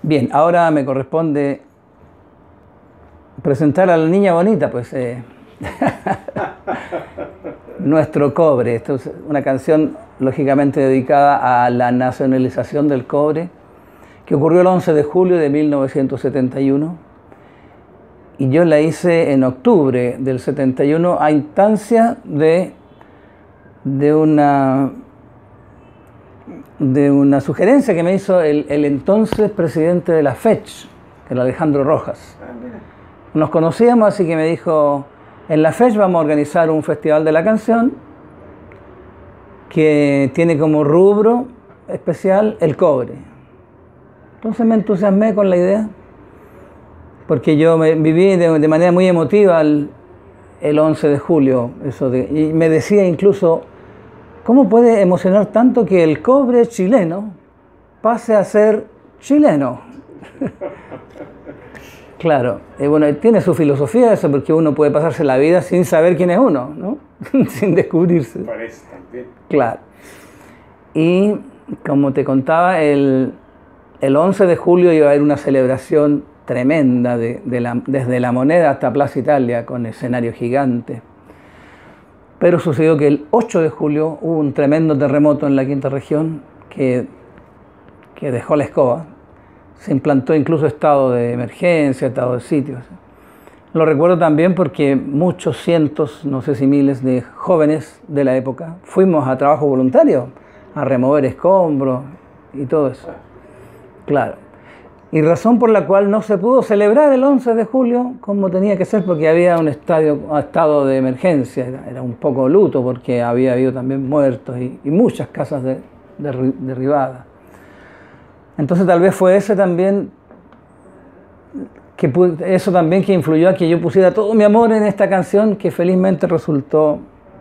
Bien, ahora me corresponde presentar a la niña bonita, pues nuestro cobre. Esto es una canción lógicamente dedicada a la nacionalización del cobre, que ocurrió el 11 de julio de 1971, y yo la hice en octubre del 71 a instancia de una sugerencia que me hizo el entonces presidente de la FECH, que era Alejandro Rojas. Nos conocíamos, así que me dijo: en la FECH vamos a organizar un festival de la canción que tiene como rubro especial el cobre. Entonces me entusiasmé con la idea, porque yo viví de manera muy emotiva el 11 de julio, y me decía incluso: ¿cómo puede emocionar tanto que el cobre chileno pase a ser chileno? Claro, bueno, tiene su filosofía eso, porque uno puede pasarse la vida sin saber quién es uno, ¿no? Sin descubrirse. Parece también. Claro. Y como te contaba, el 11 de julio iba a haber una celebración tremenda desde La Moneda hasta Plaza Italia, con escenario gigante. Pero sucedió que el 8 de julio hubo un tremendo terremoto en la quinta región que dejó la escoba. Se implantó incluso estado de emergencia, estado de sitio. Lo recuerdo también porque muchos cientos, no sé si miles, de jóvenes de la época fuimos a trabajo voluntario, a remover escombros y todo eso. Claro. Y razón por la cual no se pudo celebrar el 11 de julio como tenía que ser, porque había un estado de emergencia, era un poco luto porque había habido también muertos y muchas casas derribadas. Entonces tal vez fue eso también que influyó a que yo pusiera todo mi amor en esta canción, que felizmente resultó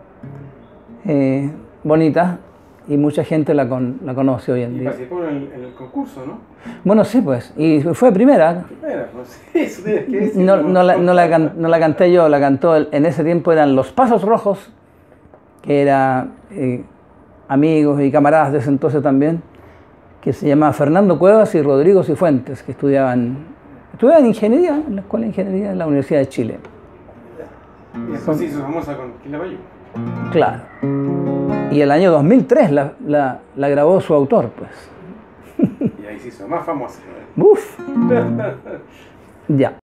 bonita y mucha gente la conoce hoy en día. Y participó en el concurso, ¿no? Bueno, sí, pues, y fue primera. Primera, pues sí, eso tienes que decir. No la canté yo, la cantó, en ese tiempo eran Los Pasos Rojos, que era amigos y camaradas de ese entonces también, que se llamaba Fernando Cuevas y Rodrigo Cifuentes, que estudiaban ingeniería en la Escuela de Ingeniería de la Universidad de Chile. Y después se hizo famosa con Quilapayún. Claro. Y el año 2003 la grabó su autor, pues. Y ahí se hizo más famosa. ¡Uf! Ya.